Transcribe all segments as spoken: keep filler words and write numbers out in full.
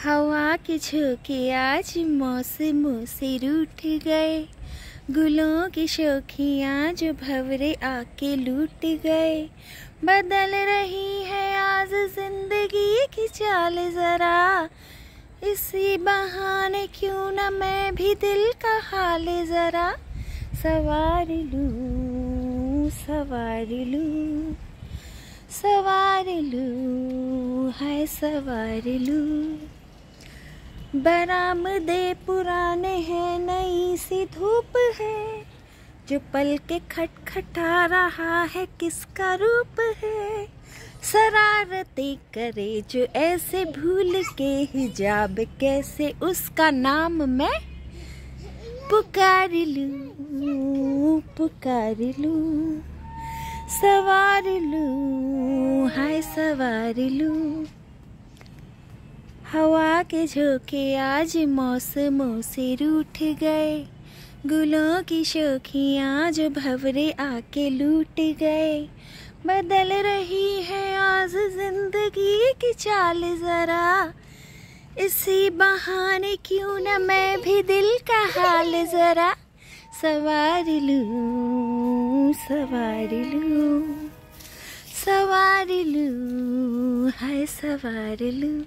हवा के झोंके आज मौसम से रूठ गए, गुलों की शोखियाँ जो भंवरे आके लूट गए। बदल रही है आज जिंदगी की चाल जरा, इसी बहाने क्यों न मैं भी दिल का हाल जरा सवार लूं, सवार लूं, सवार लूं, हाय सवार लूं। बरामदे पुराने हैं, नई सी धूप है, जो पल के खटखटा रहा है किसका रूप है। शरारतें करे जो ऐसे भूल के हिजाब, कैसे उसका नाम मैं पुकार लूं, पुकार लूं, सवार लूं, हाय सवार लूं। हवा के झोंके आज मौसमों से रूठ गए, गुलों की शोखियाँ जो भंवरे आके लूट गए। बदल रही है आज जिंदगी की चाल जरा, इसी बहाने क्यों न मैं भी दिल का हाल जरा सवार लूं, सवार लूं, सवार लूं, हाय सवार लूं।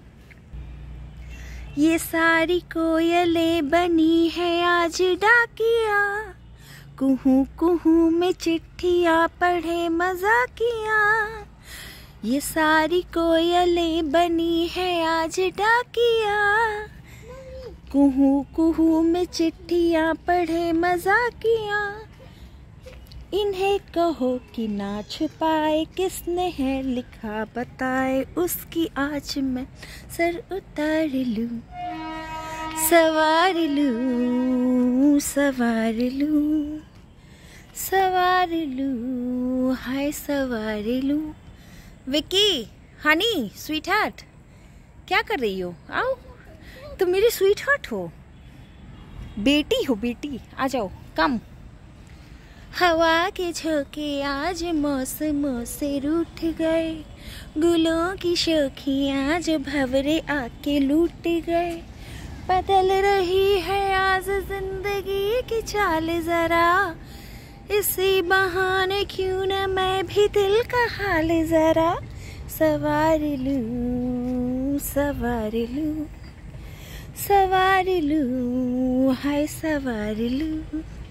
ये सारी कोयलें बनी है आज डाकिया, कुहू कुहू में चिट्ठियाँ पढ़े मजाकिया। ये सारी कोयलें बनी है आज डाकिया, कुहू कुहू में चिट्ठियाँ पढ़े मजाकिया। इन्हें कहो कि ना छुपाए, किसने है लिखा बताए, उसकी आज मैं सर उतार लूं, सवार लूं, सवार लूं, सवार लूं, हाय सवार लूं। विकी, हनी, स्वीट हार्ट, क्या कर रही हो? आओ, तुम मेरी स्वीट हार्ट हो, बेटी हो बेटी, आ जाओ, कम। हवा के झोंके आज मौसमों से रूठ गए, गुलों की शोखियाँ जो भंवरे आके लूट गए। बदल रही है आज जिंदगी की चाल जरा, इसी बहाने क्यों न मैं भी दिल का हाल जरा सवार लूं, सवार लूं, सवार लूं, हाय सवार लूं।